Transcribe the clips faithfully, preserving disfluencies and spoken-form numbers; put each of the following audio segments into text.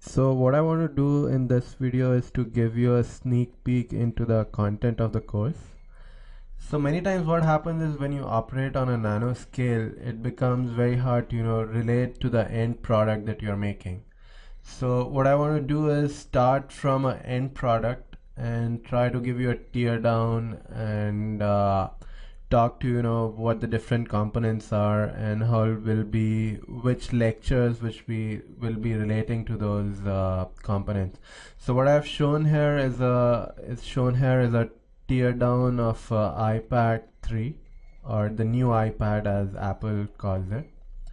So what I want to do in this video is to give you a sneak peek into the content of the course. So many times what happens is when you operate on a nano scale, it becomes very hard to, you know, relate to the end product that you're making. So what I want to do is start from an end product and try to give you a tear down and uh, talk to you know what the different components are and how it will be, which lectures which we will be relating to those uh, components. So what I've shown here is a is shown here is a tear down of uh, iPad three, or the new iPad as Apple calls it.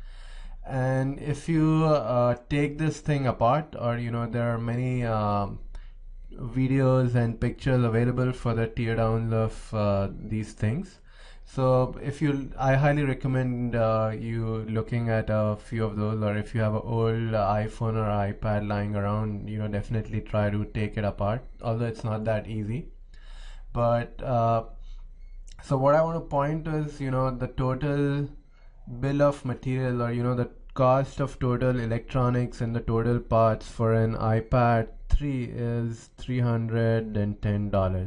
And if you uh, take this thing apart, or you know there are many um, videos and pictures available for the tear downs of uh, these things. So if you, I highly recommend uh, you looking at a few of those, or if you have an old uh, iPhone or iPad lying around, you know, definitely try to take it apart, although it's not that easy. But uh, so what I want to point to is, you know, the total bill of material, or you know the cost of total electronics and the total parts for an iPad three is three hundred ten dollars,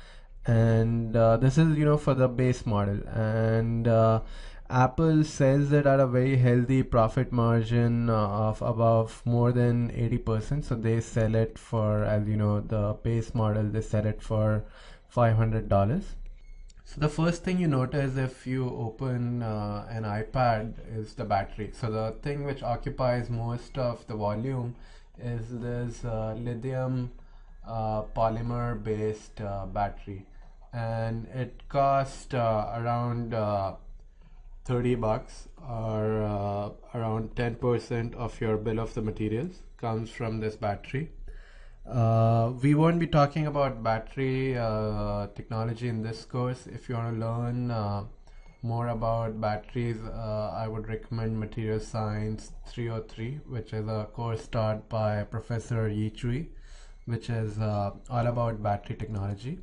and uh, this is you know for the base model. And uh, Apple sells it at a very healthy profit margin uh, of above more than eighty percent. So they sell it for, as you know, the base model, they sell it for five hundred dollars. So the first thing you notice if you open uh, an iPad is the battery. So the thing which occupies most of the volume is this uh, lithium uh, polymer based uh, battery, and it costs uh, around uh, thirty bucks, or uh, around ten percent of your bill of the materials comes from this battery. Uh, we won't be talking about battery uh, technology in this course. If you want to learn uh, more about batteries, uh, I would recommend Material Science three oh three, which is a course taught by Professor Yi Chui, which is uh, all about battery technology.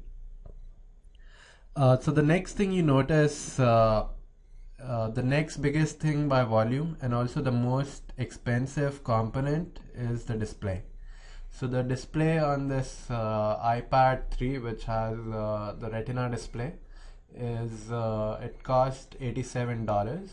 Uh, so the next thing you notice, uh, uh, the next biggest thing by volume and also the most expensive component is the display. So the display on this uh, iPad three, which has uh, the Retina display, is uh, it cost eighty-seven dollars.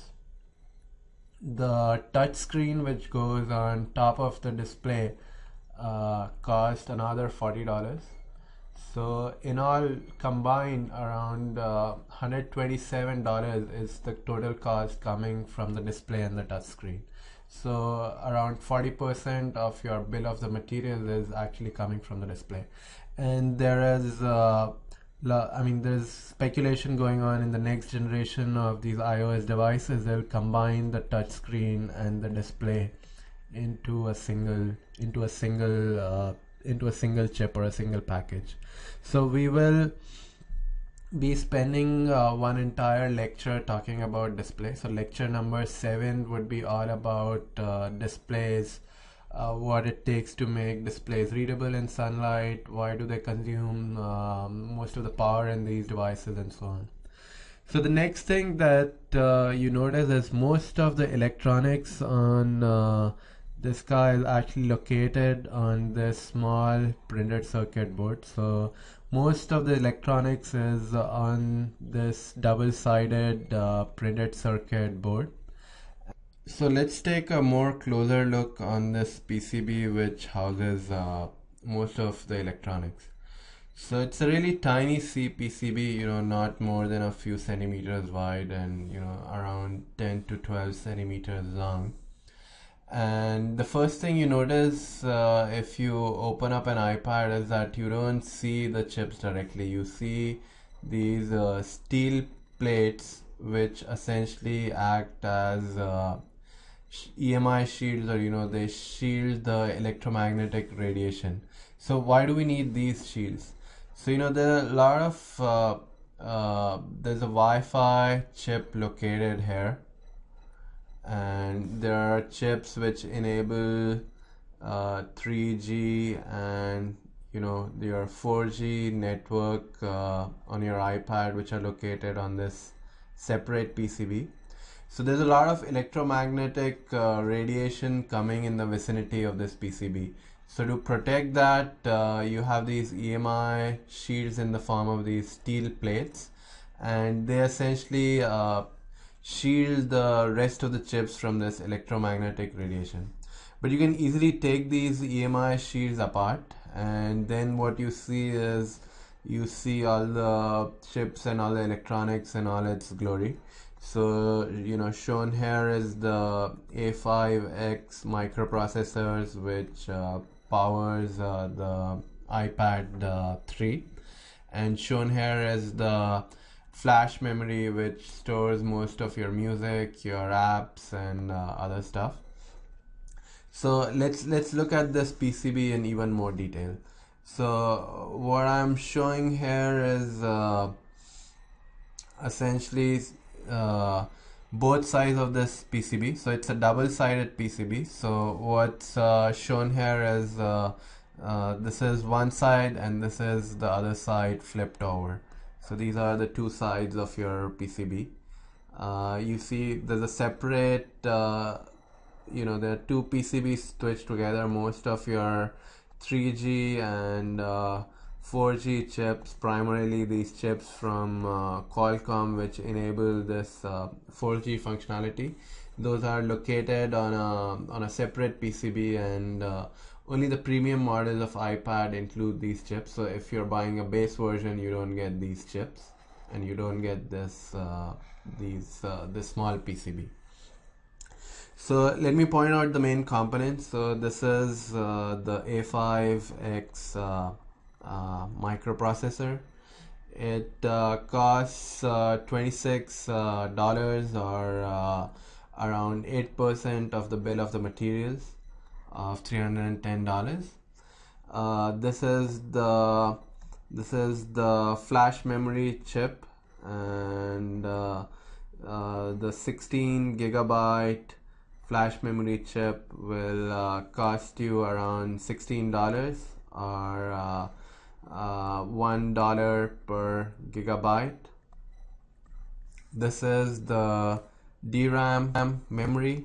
The touch screen which goes on top of the display uh, cost another forty dollars. So in all combined, around uh, one hundred twenty-seven dollars is the total cost coming from the display and the touch screen. So around forty percent of your bill of the materials is actually coming from the display. And there is uh, I mean there's speculation going on in the next generation of these iOS devices. They'll combine the touch screen and the display into a single into a single uh, into a single chip or a single package. So we will be spending uh, one entire lecture talking about display. So lecture number seven would be all about uh, displays, uh, what it takes to make displays readable in sunlight, why do they consume um, most of the power in these devices, and so on. So the next thing that uh, you notice is most of the electronics on uh, this guy is actually located on this small printed circuit board. So most of the electronics is uh, on this double-sided uh, printed circuit board. So let's take a more closer look on this P C B which houses uh, most of the electronics. So it's a really tiny C P C B, you know, not more than a few centimeters wide and you know around ten to twelve centimeters long. And the first thing you notice uh, if you open up an iPad is that you don't see the chips directly. You see these uh, steel plates which essentially act as uh, E M I shields, or you know they shield the electromagnetic radiation. So why do we need these shields? So you know there are a lot of uh, uh, there's a Wi-Fi chip located here, and there are chips which enable uh, three G and you know your four G network uh, on your iPad, which are located on this separate P C B. So there's a lot of electromagnetic uh, radiation coming in the vicinity of this P C B. So to protect that, uh, you have these E M I shields in the form of these steel plates, and they essentially uh, shield the rest of the chips from this electromagnetic radiation. But you can easily take these E M I shields apart, and then what you see is you see all the chips and all the electronics and all its glory. So, you know, shown here is the A five X microprocessors, which uh, powers uh, the iPad uh, three, and shown here is the flash memory, which stores most of your music, your apps, and uh, other stuff. So let's let's look at this P C B in even more detail. So what I'm showing here is uh, essentially uh, both sides of this P C B. So it's a double-sided P C B. So what's uh, shown here is uh, uh, this is one side and this is the other side flipped over. So these are the two sides of your P C B. Uh, you see there's a separate uh, you know, there are two P C Bs stitched together. Most of your three G and uh, four G chips, primarily these chips from uh, Qualcomm, which enable this uh, four G functionality, those are located on a, on a separate P C B, and uh, only the premium models of iPad include these chips. So if you're buying a base version, you don't get these chips, and you don't get this uh, these uh, this small P C B. So let me point out the main components. So this is uh, the A five X uh, uh, microprocessor. It uh, costs uh, twenty-six dollars uh, or uh, around eight percent of the bill of the materials of three hundred ten dollars. Uh, this is the this is the flash memory chip, and uh, uh, the sixteen gigabyte flash memory chip will uh, cost you around sixteen dollars or uh, uh, one dollar per gigabyte. This is the D RAM memory,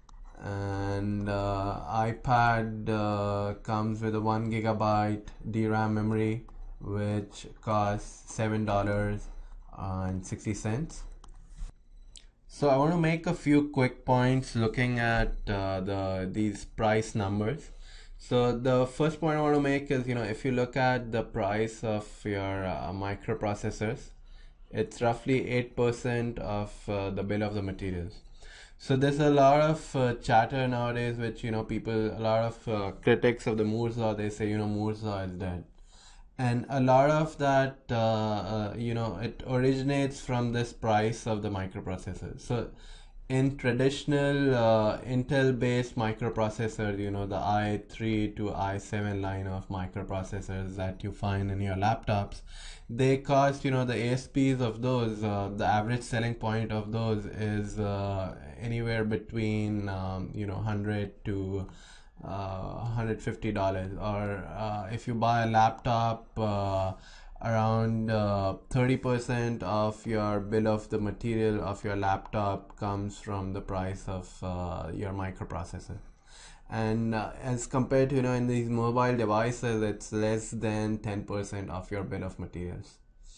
and uh, iPad uh, comes with a one gigabyte D RAM memory, which costs seven dollars and sixty cents. So I want to make a few quick points looking at uh, the these price numbers. So the first point I want to make is, you know, if you look at the price of your uh, microprocessors, it's roughly eight percent of uh, the bill of the materials. So there's a lot of uh, chatter nowadays, which, you know, people, a lot of uh, critics of the Moore's law, they say, you know, Moore's law is dead. And a lot of that, uh, uh, you know, it originates from this price of the microprocessor. So in traditional uh, Intel-based microprocessors, you know, the i three to i seven line of microprocessors that you find in your laptops, they cost, you know, the A S Ps of those, uh, the average selling point of those is uh, anywhere between, um, you know, one hundred to Uh, one hundred fifty dollars, or uh, if you buy a laptop, uh, around uh, thirty percent of your bill of the material of your laptop comes from the price of uh, your microprocessor. And uh, as compared to, you know, in these mobile devices, it's less than ten percent of your bill of materials.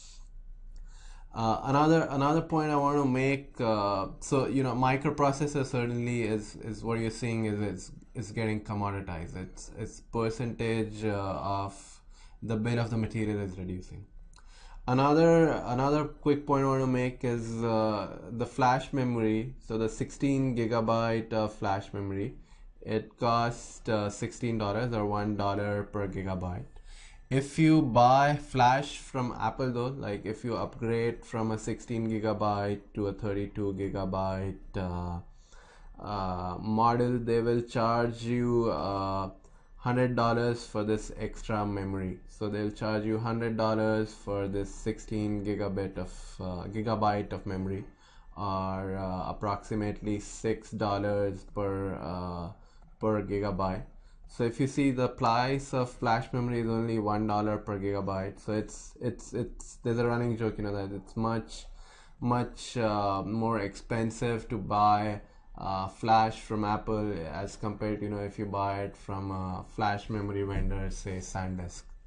Uh, another another point I want to make, uh, so, you know, microprocessor certainly is is what you're seeing is it's is getting commoditized. It's its percentage uh, of the bill of the material is reducing. Another another quick point I want to make is uh, the flash memory. So the sixteen gigabyte of flash memory, it costs uh, sixteen dollars or one dollar per gigabyte. If you buy flash from Apple though, like if you upgrade from a sixteen gigabyte to a thirty-two gigabyte uh, uh, model, they will charge you uh, one hundred dollars for this extra memory. So they'll charge you one hundred dollars for this sixteen gigabit of uh, gigabyte of memory, or uh, approximately six dollars per uh, per gigabyte. So if you see, the price of flash memory is only one dollar per gigabyte. So it's it's it's there's a running joke, you know, that it's much much uh, more expensive to buy uh, flash from Apple as compared to, you know, if you buy it from a flash memory vendor, say SanDisk.